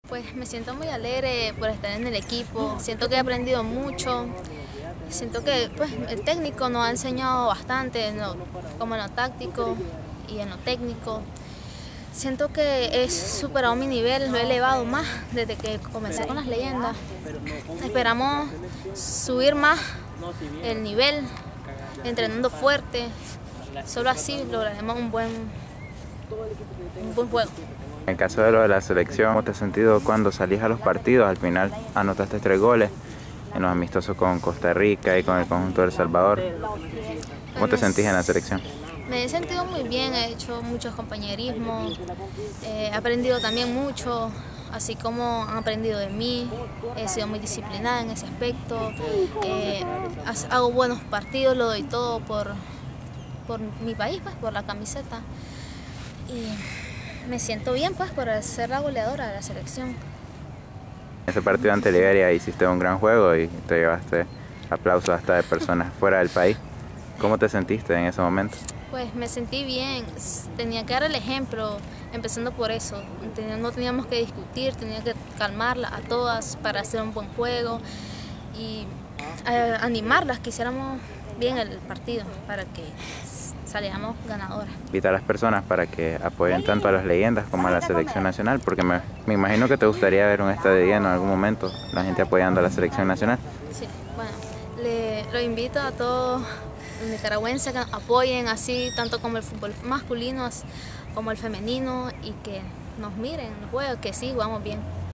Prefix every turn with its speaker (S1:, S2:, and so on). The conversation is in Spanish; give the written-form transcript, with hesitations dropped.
S1: Pues me siento muy alegre por estar en el equipo, siento que he aprendido mucho, siento que pues, el técnico nos ha enseñado bastante, como en lo táctico y en lo técnico. Siento que he superado mi nivel, lo he elevado más desde que comencé con las leyendas. Esperamos subir más el nivel, entrenando fuerte, solo así lograremos un buen juego.
S2: En el caso de lo de la selección, ¿cómo te has sentido cuando salís a los partidos? Al final anotaste 3 goles en los amistosos con Costa Rica y con el conjunto de El Salvador. ¿Cómo te sentís en la selección?
S1: Me he sentido muy bien, he hecho muchos compañerismos, he aprendido también mucho, así como han aprendido de mí, he sido muy disciplinada en ese aspecto, hago buenos partidos, lo doy todo por mi país, pues, por la camiseta. Y me siento bien pues por ser la goleadora de la selección.
S2: En ese partido ante Liberia hiciste un gran juego y te llevaste aplausos hasta de personas fuera del país. ¿Cómo te sentiste en ese momento?
S1: Pues me sentí bien, tenía que dar el ejemplo, empezando por eso. No teníamos que discutir, tenía que calmarlas a todas para hacer un buen juego y animarlas, que hiciéramos bien el partido para que saliéramos ganadoras.
S2: Invita a las personas para que apoyen tanto a las leyendas como a la selección nacional, porque me imagino que te gustaría ver un estadio lleno en algún momento, la gente apoyando a la selección nacional.
S1: Sí, bueno, lo invito a todos los nicaragüenses que apoyen así, tanto como el fútbol masculino como el femenino, y que nos miren los juegos, que sí, jugamos bien.